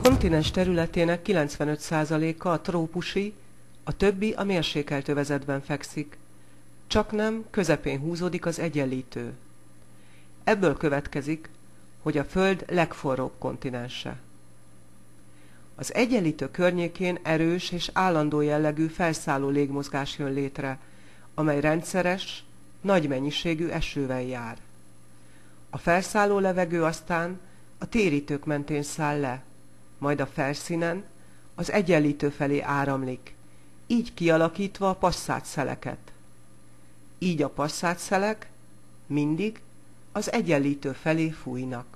kontinens területének 95%-a a trópusi, a többi a mérsékelt övezetben fekszik, csaknem közepén húzódik az egyenlítő. Ebből következik, hogy a Föld legforróbb kontinense. Az egyenlítő környékén erős és állandó jellegű felszálló légmozgás jön létre, amely rendszeres, nagy mennyiségű esővel jár. A felszálló levegő aztán a térítők mentén száll le, majd a felszínen az egyenlítő felé áramlik, így kialakítva a passzát-szeleket. Így a passzát-szelek mindig az egyenlítő felé fújnak.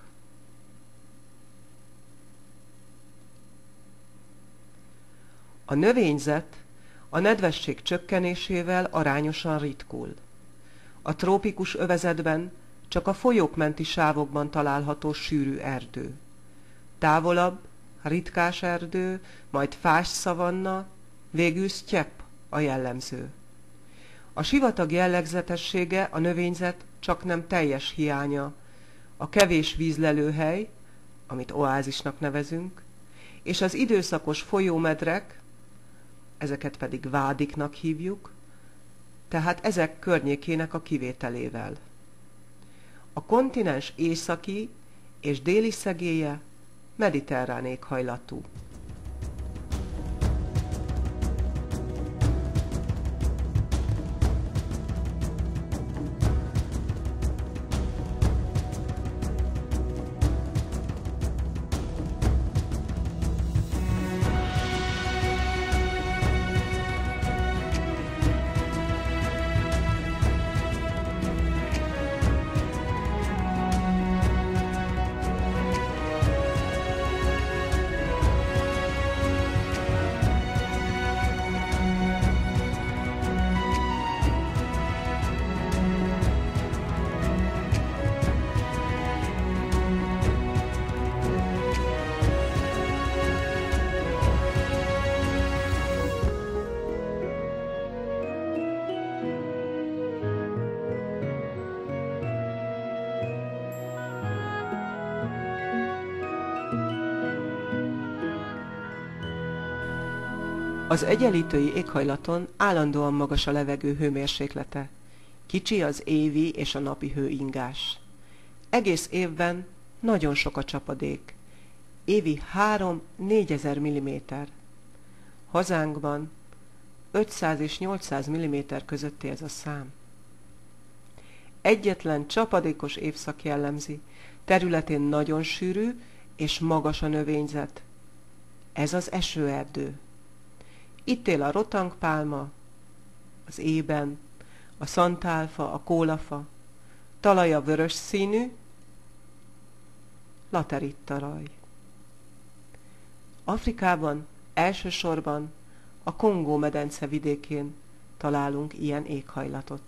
A növényzet a nedvesség csökkenésével arányosan ritkul. A trópikus övezetben csak a folyók menti sávokban található sűrű erdő. Távolabb ritkás erdő, majd fás szavanna, végül sztyepp a jellemző. A sivatag jellegzetessége a növényzet csaknem teljes hiánya, a kevés vízlelőhely, amit oázisnak nevezünk, és az időszakos folyómedrek, ezeket pedig vádiknak hívjuk, tehát ezek környékének a kivételével. A kontinens északi és déli szegélye mediterrán éghajlatú. Az egyenlítői éghajlaton állandóan magas a levegő hőmérséklete. Kicsi az évi és a napi hőingás. Egész évben nagyon sok a csapadék. Évi 3-4 ezer milliméter. Hazánkban 500 és 800 milliméter közötti ez a szám. Egyetlen csapadékos évszak jellemzi. Területén nagyon sűrű és magas a növényzet. Ez az esőerdő. Itt él a rotangpálma, az ében, a szantálfa, a kólafa, talaja vörös színű, laterittaraj. Afrikában elsősorban a Kongó-medence vidékén találunk ilyen éghajlatot.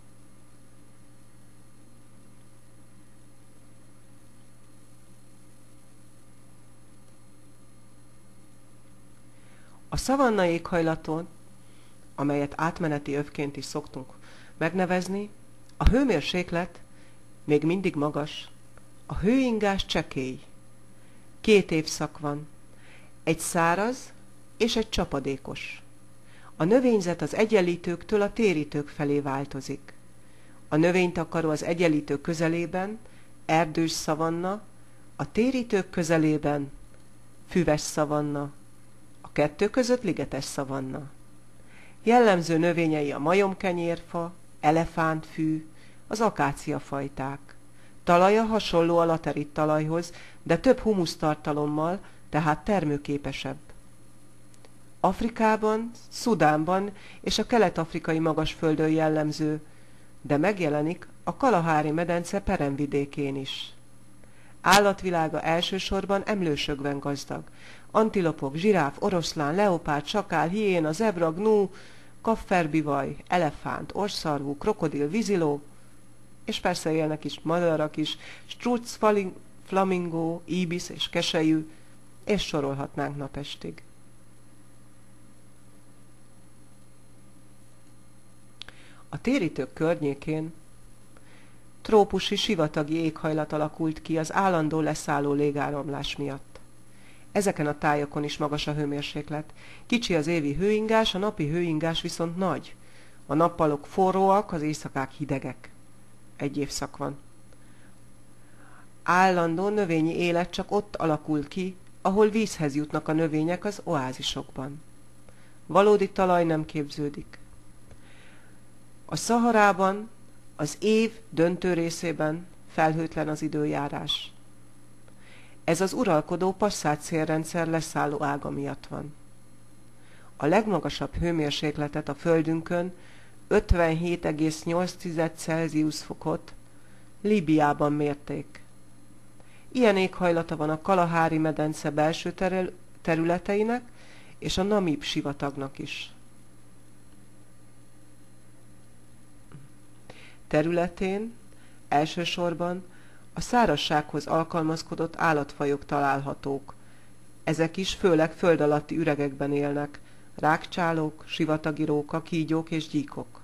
A szavanna éghajlaton, amelyet átmeneti övként is szoktunk megnevezni, a hőmérséklet még mindig magas, a hőingás csekély. 2 évszak van, egy száraz és egy csapadékos. A növényzet az egyenlítőktől a térítők felé változik. A növénytakaró az egyenlítők közelében erdős szavanna, a térítők közelében füves szavanna, a kettő között ligetes szavanna. Jellemző növényei a majomkenyérfa, elefántfű, az akáciafajták. Talaja hasonló a laterit talajhoz, de több humusztartalommal, tehát termőképesebb. Afrikában, Szudánban és a kelet-afrikai magasföldön jellemző, de megjelenik a Kalahári-medence peremvidékén is. Állatvilága elsősorban emlősökben gazdag. Antilopok, zsiráf, oroszlán, leopárd, sakál, hiéna, zebra, gnú, kafferbivaj, elefánt, orrszarvú, krokodil, víziló, és persze élnek is madarak is, struc, flamingó, íbisz és keselyű, és sorolhatnánk napestig. A térítők környékén trópusi sivatagi éghajlat alakult ki az állandó leszálló légáramlás miatt. Ezeken a tájakon is magas a hőmérséklet. Kicsi az évi hőingás, a napi hőingás viszont nagy. A nappalok forróak, az éjszakák hidegek. Egy évszak van. Állandó növényi élet csak ott alakul ki, ahol vízhez jutnak a növények az oázisokban. Valódi talaj nem képződik. A Szaharában az év döntő részében felhőtlen az időjárás. Ez az uralkodó passzát szélrendszer leszálló ága miatt van. A legmagasabb hőmérsékletet a Földünkön 57,8 Celsius fokot Líbiában mérték. Ilyen éghajlata van a Kalahári medence belső területeinek és a Namib sivatagnak is. Területén elsősorban a szárazsághoz alkalmazkodott állatfajok találhatók. Ezek is főleg föld alatti üregekben élnek, rágcsálók, sivatagi róka, kígyók és gyíkok.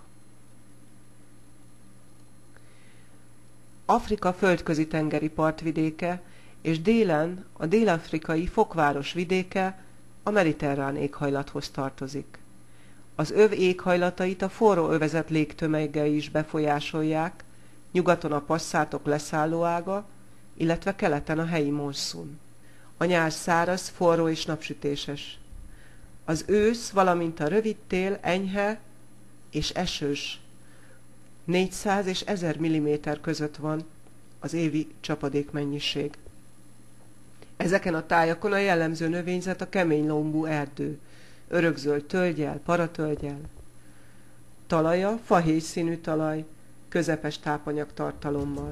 Afrika földközi tengeri partvidéke és délen a dél-afrikai Fokváros vidéke a mediterrán éghajlathoz tartozik. Az öv éghajlatait a forró övezet légtömegei is befolyásolják, nyugaton a passzátok leszállóága, illetve keleten a helyi monszun. A nyár száraz, forró és napsütéses. Az ősz, valamint a rövid tél enyhe és esős. 400 és 1000 mm között van az évi csapadékmennyiség. Ezeken a tájakon a jellemző növényzet a kemény lombú erdő, örökzöld tölggyel, paratölggyel. Talaja fahéj színű talaj, közepes tápanyagtartalommal.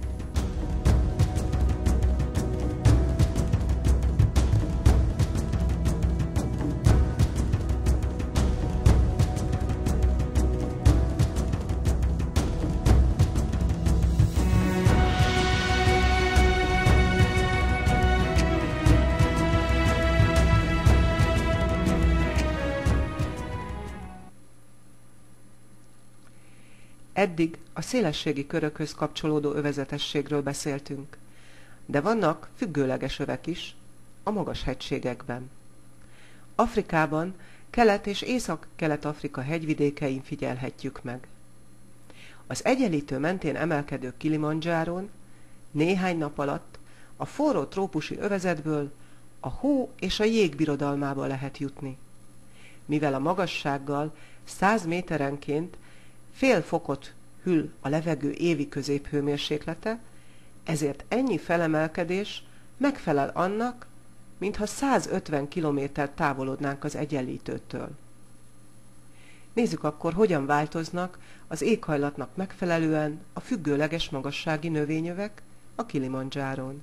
Eddig a szélességi körökhöz kapcsolódó övezetességről beszéltünk, de vannak függőleges övek is a magas hegységekben. Afrikában Kelet- és Észak-Kelet-Afrika hegyvidékein figyelhetjük meg. Az Egyenlítő mentén emelkedő Kilimandzsáron néhány nap alatt a forró trópusi övezetből a hó és a jég birodalmába lehet jutni. Mivel a magassággal 100 méterenként fél fokot hűl a levegő évi középhőmérséklete, ezért ennyi felemelkedés megfelel annak, mintha 150 kilométer távolodnánk az Egyenlítőtől. Nézzük akkor, hogyan változnak az éghajlatnak megfelelően a függőleges magassági növényövek a Kilimandzsáron.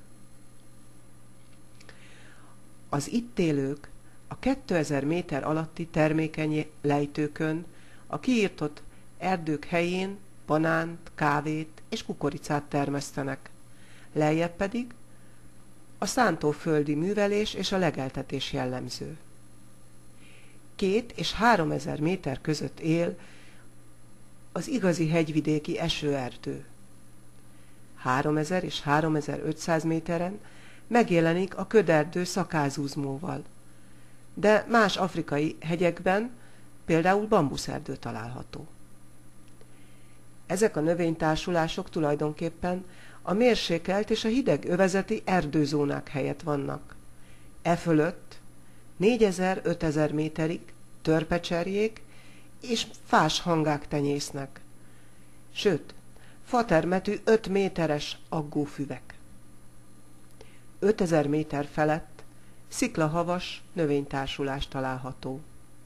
Az itt élők a 2000 méter alatti termékeny lejtőkön a kiirtott erdők helyén banánt, kávét és kukoricát termesztenek, lejjebb pedig a szántóföldi művelés és a legeltetés jellemző. 2 és 3000 méter között él az igazi hegyvidéki esőerdő. 3000 és 3500 méteren megjelenik a köderdő szakázuzmóval, de más afrikai hegyekben például bambuszerdő található. Ezek a növénytársulások tulajdonképpen a mérsékelt és a hideg övezeti erdőzónák helyett vannak. E fölött 4000-5000 méterig törpecserjék és fás hangák tenyésznek. Sőt, fatermetű 5 méteres aggófüvek. 5000 méter felett sziklahavas növénytársulás található.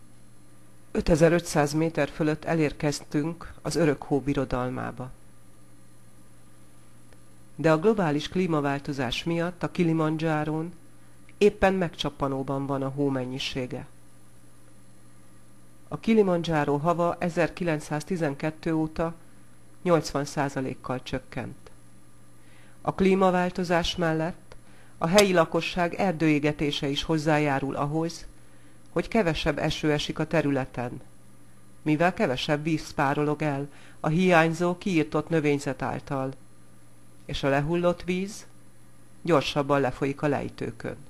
5500 méter fölött elérkeztünk az örökhó birodalmába. De a globális klímaváltozás miatt a Kilimandzsáron éppen megcsappanóban van a hó mennyisége. A Kilimandzsáró hava 1912 óta 80%-kal csökkent. A klímaváltozás mellett a helyi lakosság erdőégetése is hozzájárul ahhoz, hogy kevesebb eső esik a területen, mivel kevesebb víz párolog el a hiányzó kiirtott növényzet által, és a lehullott víz gyorsabban lefolyik a lejtőkön.